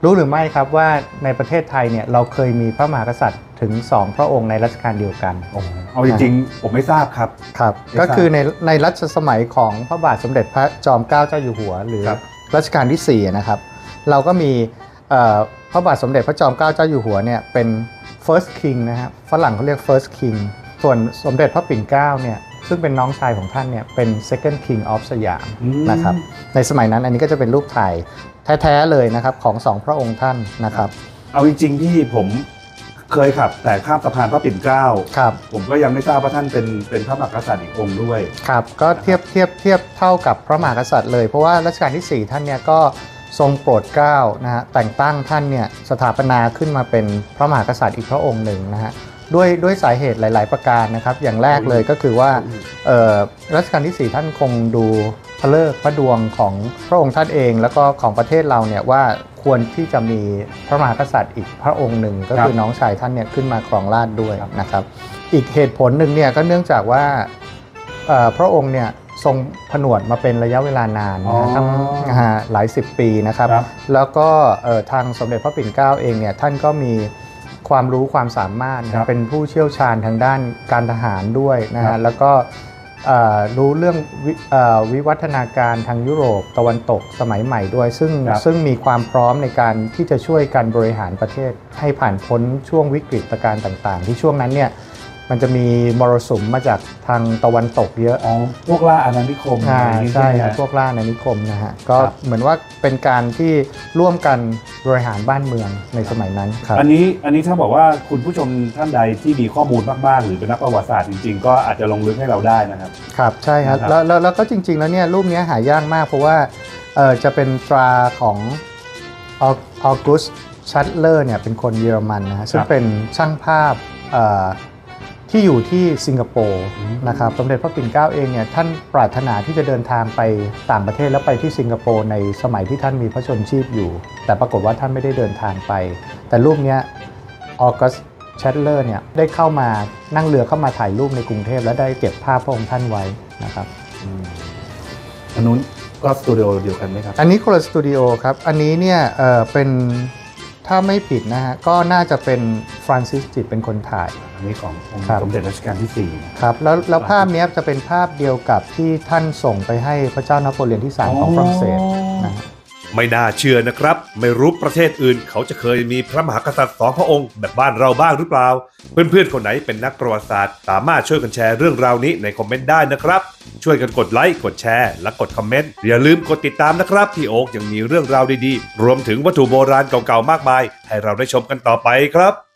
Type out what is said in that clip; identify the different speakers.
Speaker 1: รู้หรือไม่ครับว่าในประเทศไทยเนี่ยเราเคยมีพระมหากษัตริย์ถึง2พระองค์ในรัชกาลเดียวกัน
Speaker 2: เอาจริงๆผมไม่ทราบครับ
Speaker 1: ก็คือในรัชสมัยของพระบาทสมเด็จพระจอมเกล้าเจ้าอยู่หัวหรือรัชกาลที่4นะครับเราก็มีพระบาทสมเด็จพระจอมเกล้าเจ้าอยู่หัวเนี่ยเป็น first king นะครับฝรั่งเขาเรียก first king ส่วนสมเด็จพระปิ่นเกล้าเนี่ยซึ่งเป็นน้องชายของท่านเนี่ยเป็น second king of สยามนะครับในสมัยนั้นอันนี้ก็จะเป็นรูปถ่ายแท้ๆเลยนะครับของ2พระองค์ท่านนะครับ
Speaker 2: เอาจริงๆที่ผมเคยขับแต่ข้ามสะพานพระปิ่นเกล้าผมก็ยังไม่ทราบว่าท่านเป็นพระมหากษัตริย์อีกองค์ด้วย
Speaker 1: ครับก็เทียบเท่ากับพระมหากษัตริย์เลยเพราะว่ารัชกาลที่4ท่านเนี่ยก็ทรงโปรดเกล้านะฮะแต่งตั้งท่านเนี่ยสถาปนาขึ้นมาเป็นพระมหากษัตริย์อีกพระองค์หนึ่งนะฮะด้วยสาเหตุหลายๆประการนะครับอย่างแรกเลยก็คือว่ารัชกาลที่4ท่านคงดูพระฤกษ์พระดวงของพระองค์ท่านเองแล้วก็ของประเทศเราเนี่ยว่าควรที่จะมีพระมหากษัตริย์อีกพระองค์หนึ่งก็คือน้องชายท่านเนี่ยขึ้นมาครองราชย์ด้วยนะครับอีกเหตุผลหนึ่งเนี่ยก็เนื่องจากว่าพระองค์เนี่ยทรงผนวดมาเป็นระยะเวลานานทั้งหลาย10 ปีนะครับแล้วก็ทางสมเด็จพระปิ่นเกล้าเองเนี่ยท่านก็มีความรู้ความสามารถเป็นผู้เชี่ยวชาญทางด้านการทหารด้วยนะฮะแล้วก็รู้เรื่องวิวัฒนาการทางยุโรปตะวันตกสมัยใหม่ด้วยซึ่งมีความพร้อมในการที่จะช่วยการบริหารประเทศให้ผ่านพ้นช่วงวิกฤตการณ์ต่างๆที่ช่วงนั้นเนี่ยมันจะมีมรสุมมาจากทางตะวันตกเยอะ
Speaker 2: พวกล่าอาณานิคม
Speaker 1: ใช่พวกล่าอาณานิคมนะฮะก็เหมือนว่าเป็นการที่ร่วมกันบริหารบ้านเมืองในสมัยนั้นครับ
Speaker 2: อันนี้ถ้าบอกว่าคุณผู้ชมท่านใดที่มีข้อมูลมากๆหรือเป็นนักประวัติศาสตร์จริงๆก็อาจจะลงลึกให้เราได้นะครับ
Speaker 1: ครับใช่ครับแล้วก็จริงๆแล้วเนี่ยรูปนี้หายากมากเพราะว่าจะเป็นตราของออกุสต์ชัตเลอร์เนี่ยเป็นคนเยอรมันนะฮะซึ่งเป็นช่างภาพที่อยู่ที่สิงคโปร์นะครับสมเด็จพระปิ่นเกล้าเองเนี่ยท่านปรารถนาที่จะเดินทางไปต่างประเทศแล้วไปที่สิงคโปร์ในสมัยที่ท่านมีพระชนชีพอยู่แต่ปรากฏว่าท่านไม่ได้เดินทางไปแต่รูปนี้ออกัสแชตเลอร์เนี่ยได้เข้ามานั่งเรือเข้ามาถ่ายรูปในกรุงเทพและได้เก็บภาพพระองค์ท่านไว้นะครับ
Speaker 2: อันนู้นก็สตูดิโอเดียวกันไหมครับ
Speaker 1: อันนี้คนละสตูดิโอครับอันนี้เนี่ยเป็นถ้าไม่ผิดนะฮะก็น่าจะเป็นฟรานซิสจิตเป็นคนถ่าย
Speaker 2: อันนี้ของสมเด็จรัชกาลที่4
Speaker 1: ครับแล้วภาพนี้จะเป็นภาพเดียวกับที่ท่านส่งไปให้พระเจ้านโปเลียนที่3ของฝรั่งเศสนะ
Speaker 3: ไม่น่าเชื่อนะครับไม่รู้ประเทศอื่นเขาจะเคยมีพระมหากษัตริย์2พระองค์แบบบ้านเราบ้างหรือเปล่าเพื่อนๆคนไหนเป็นนักประวัติศาสตร์สามารถช่วยกันแชร์เรื่องราวนี้ในคอมเมนต์ได้นะครับช่วยกันกดไลค์กดแชร์และกดคอมเมนต์อย่าลืมกดติดตามนะครับพี่โอ๊คยังมีเรื่องราวดีๆรวมถึงวัตถุโบราณเก่าๆมากมายให้เราได้ชมกันต่อไปครับ